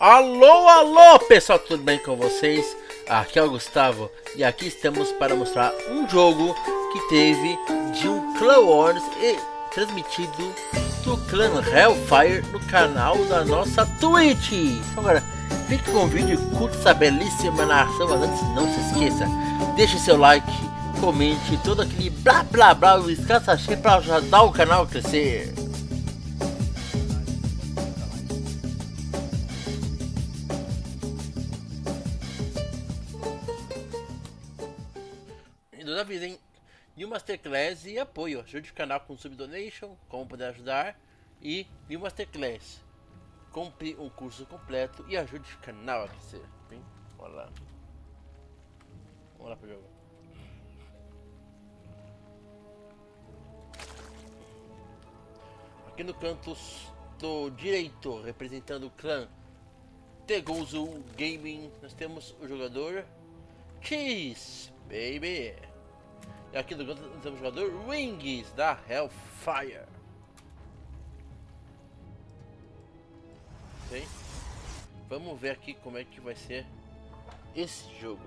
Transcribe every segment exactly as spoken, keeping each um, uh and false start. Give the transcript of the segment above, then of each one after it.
Alô, alô, pessoal, tudo bem com vocês? Aqui é o Gustavo e aqui estamos para mostrar um jogo que teve de um Clone Wars e transmitido do clã Hellfire no canal da nossa Twitch. Agora, fique com o vídeo e curta essa belíssima narração, mas antes não se esqueça, deixe seu like, comente, todo aquele blá blá blá, o escassa para ajudar o canal a crescer. Nos avisem New Masterclass e apoio. Ajude o canal com Subdonation, como poder ajudar. E New Masterclass. Compre um curso completo e ajude o canal a crescer. Hein? Vamos lá. Vamos lá pro jogo. Aqui no canto do direito, representando o clã Tegozu Gaming, nós temos o jogador Cheese Baby. E aqui do canto temos o jogador Wings da Hellfire. Ok? Vamos ver aqui como é que vai ser esse jogo.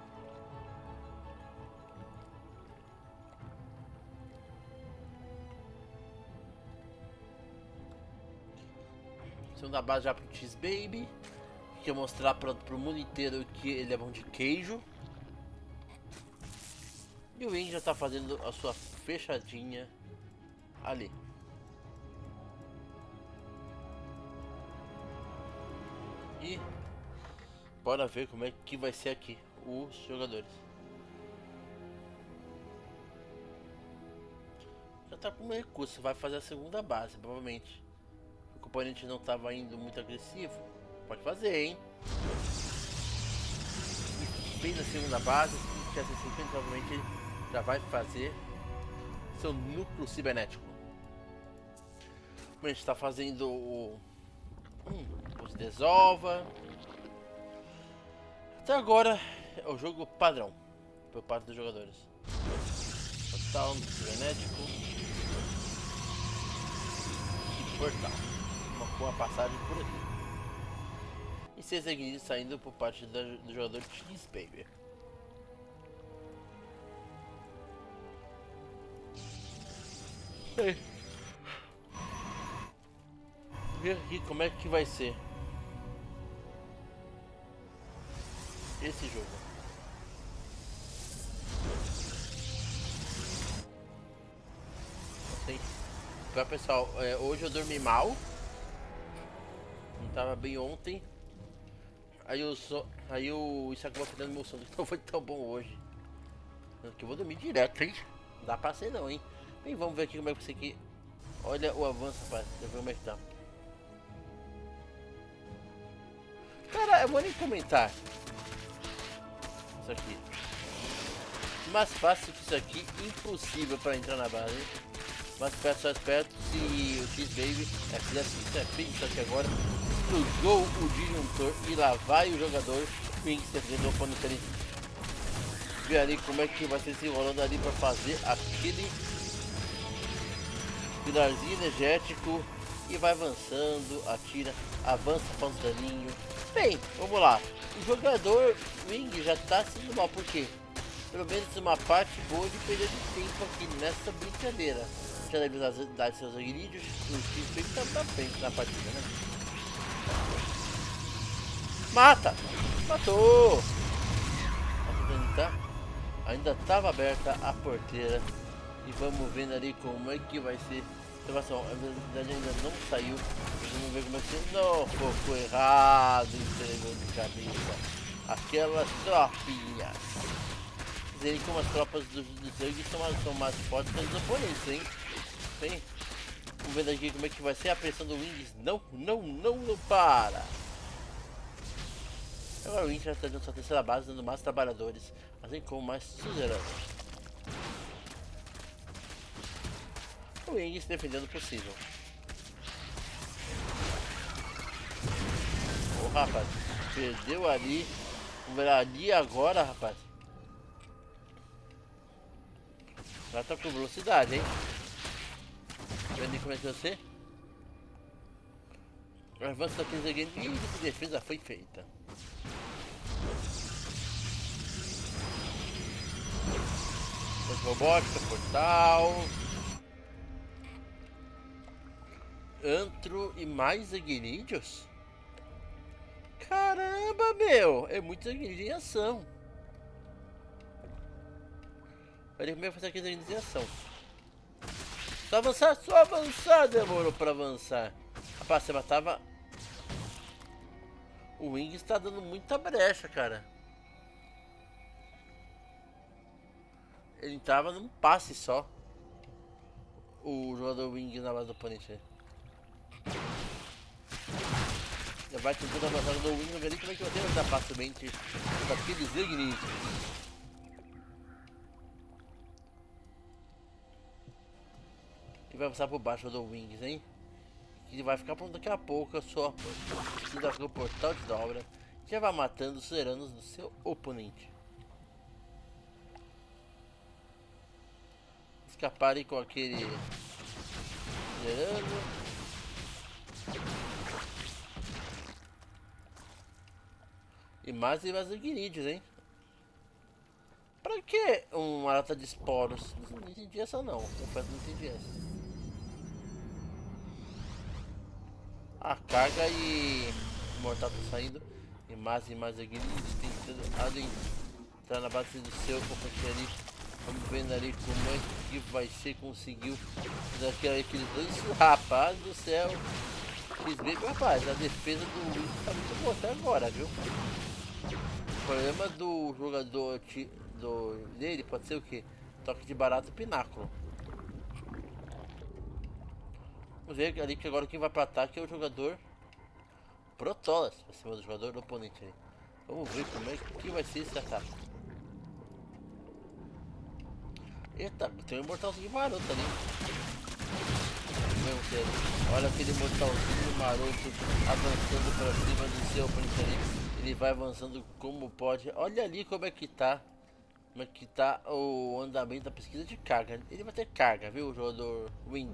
Segunda base já pro Cheese Baby. Quer mostrar para o mundo inteiro que ele é bom de queijo. E o Wing já está fazendo a sua fechadinha ali. E bora ver como é que vai ser aqui os jogadores. Já está com recurso, vai fazer a segunda base, provavelmente. O componente não estava indo muito agressivo. Pode fazer, hein? E fez a segunda base, se tivesse cinquenta, provavelmente ele já vai fazer seu núcleo cibernético. A gente está fazendo o hum, os desova. Até agora é o jogo padrão por parte dos jogadores. Portal cibernético e portal. Uma boa passagem por aqui. E seis ignições saindo por parte do, do jogador Cheese Baby. Ver aqui como é que vai ser esse jogo. Assim, pra pessoal, é, hoje eu dormi mal. Não tava bem ontem. Aí eu só, aí eu isso acabou fazendo meu sono. Não foi tão bom hoje. Que eu vou dormir direto, hein? Não dá pra ser não, hein? Bem, vamos ver aqui como é que você aqui. Olha o avanço, rapaz. Deixa eu ver como é que tá. Cara, eu vou nem comentar isso aqui. Mais fácil que isso aqui, impossível para entrar na base. Mas perto, só esperto se o Cheese Baby é fizesse isso, é feito isso aqui agora. Explodiu o disjuntor e lá vai o jogador Wings defendendo o oponente ali. Ver ali como é que vai ser se enrolando ali para fazer aquele pilarzinho energético. E vai avançando, atira, avança, faz um daninho. Bem, vamos lá. O jogador Wing já tá sendo mal, porque pelo menos uma parte boa de perda de tempo aqui nessa brincadeira. Já deve dar seus agrídios. O Steve tá na frente na partida, né? Mata! Matou! Tá? Ainda estava aberta a porteira. E vamos vendo ali como é que vai ser. Observação, a verdade ainda não saiu. Vamos ver como é que ser. Não, ficou errado, entregou de cabeça. Aquelas tropinhas. Dizem que umas tropas do, do Zerg são, são mais fortes que os oponentes, hein? Bem, vamos ver aqui como é que vai ser a pressão do Wings. Não, não, não, não para. Agora o Wings já está dando sua terceira base, dando mais trabalhadores, assim como mais suzeranos. O Wings defendendo o possível. Ô oh, rapaz, perdeu ali. Vamos ver ali agora, rapaz. Já tá com velocidade, hein? Vendo como é que você? O avanço daqueles inimigos de defesa foi feita. Robótica, portal. Antro e mais Agnídeos? Caramba, meu! É muito Agnídeos em ação. Olha como é fazer aqui Agnídeos em ação. Só avançar, só avançar! Demorou pra avançar. Rapaz, você matava... O Wing está dando muita brecha, cara. Ele entrava num passe só. O jogador Wing na base do oponente. Já vai tentando avançar no Wing, não vê nem como é que vai ter avançar facilmente daqueles Ignites. E vai avançar por baixo do Wings, hein? E vai ficar pronto daqui a pouco. A sua precisa do portal de dobra. Já vai matando os Seranos do seu oponente. Escaparem com aquele Serano. E mais e mais Ignídeos, hein? Pra que uma lata de esporos? Não entendi essa não. Confesso que não entendi essa. A carga e o mortal tá saindo. E mais e mais Ignídeos tentando adentrar na base do seu companheiro ali. Vamos vendo ali como é que vai ser. Conseguiu daquele, aqueles dois. Rapaz do céu. X B, rapaz, a defesa do Luiz tá muito boa até agora, viu? O problema do jogador do, dele pode ser o que? Toque de barato pináculo. Vamos ver ali que agora quem vai para ataque é o jogador Protolas, pra cima do jogador do oponente aí. Vamos ver como é que vai ser esse ataque. Eita, tem um imortalzinho maroto ali. Olha aquele mortalzinho maroto avançando para cima do seu oponente ali. Ele vai avançando como pode. Olha ali como é que tá. Como é que tá o andamento da pesquisa de carga. Ele vai ter carga, viu, o jogador Wings.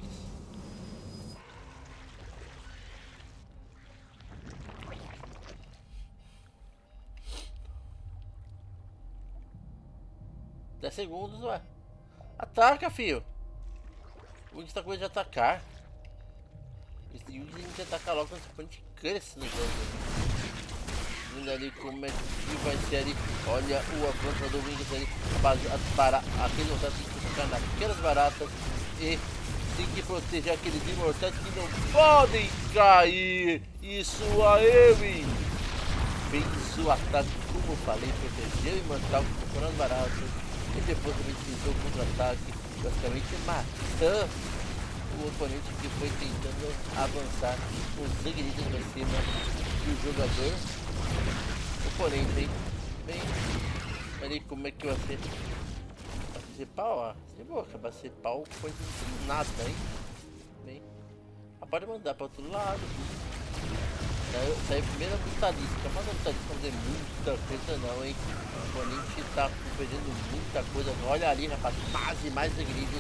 dez segundos, ué. Ataca, filho. O Wings tá com medo de atacar. Esse Wings tem que atacar logo quando o oponente cresce no jogo. Vendo ali como é que vai ser ali. Olha o avanço do Wings ali. Para aquele mortal tem que ficar naquelas baratas. E tem que proteger aqueles imortais que não podem cair. Isso aí, Wings. Fez o ataque, como eu falei, protegeu o imortal com as baratas. E depois também utilizou o contra-ataque, basicamente matando o oponente que foi tentando avançar os Ignídeos pra cima do jogador. O oponente, hein? Bem, ali como é que vai ser? Vai ser pau, ó. Se boca, vai ser pau, coisa de nada, hein? Bem, ah, pode mandar para outro lado. Saiu a primeira brutalística, mas a brutalística não tem muita coisa não, hein? O oponente tá perdendo muita coisa. Olha ali, rapaz, mais e mais Ignídeos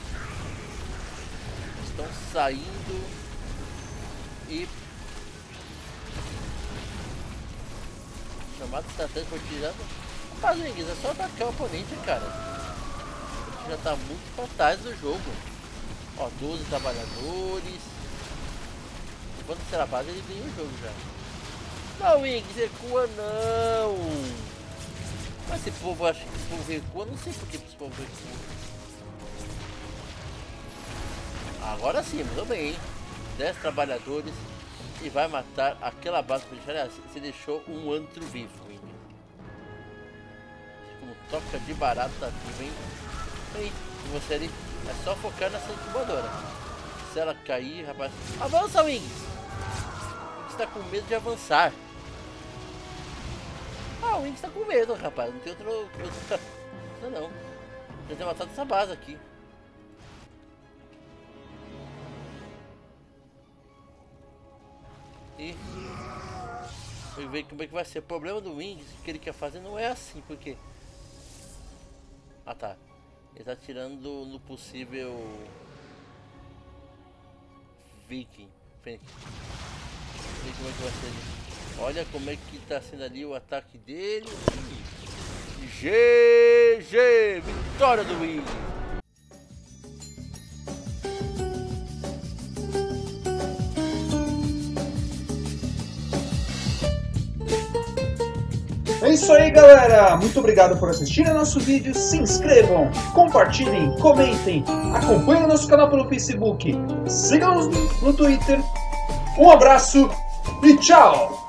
estão saindo. E chamado estratégia foi tirando. Rapaz, Wings, é só atacar o oponente, cara. A gente já tá muito pra trás do jogo. Ó, doze trabalhadores. Enquanto será a base, ele ganha o jogo já. Não, Wings, recua não. Mas esse povo acha que esse povo recua, não sei por que esse povo recua. Agora sim, mandou bem, hein? dez trabalhadores e vai matar aquela base para deixar. Aliás, você deixou um antro vivo, Wing. Como toca de barata vivo, hein? Aí, você ali é só focar nessa incubadora. Se ela cair, rapaz. Avança, Wings! Você tá com medo de avançar. Ah, o Wings tá com medo, rapaz. Não tem outro. outra coisa não. Já tem matado essa base aqui. E vamos ver como é que vai ser. O problema do Wings que ele quer fazer não é assim, porque. Ah tá. Ele tá tirando no possível Viking. ver como é que vai ser ali. Olha como é que tá sendo ali o ataque dele. G G! Vitória do Willy! É isso aí, galera! Muito obrigado por assistir ao nosso vídeo. Se inscrevam, compartilhem, comentem, acompanhem o nosso canal pelo Facebook, sigam-nos no Twitter. Um abraço e tchau!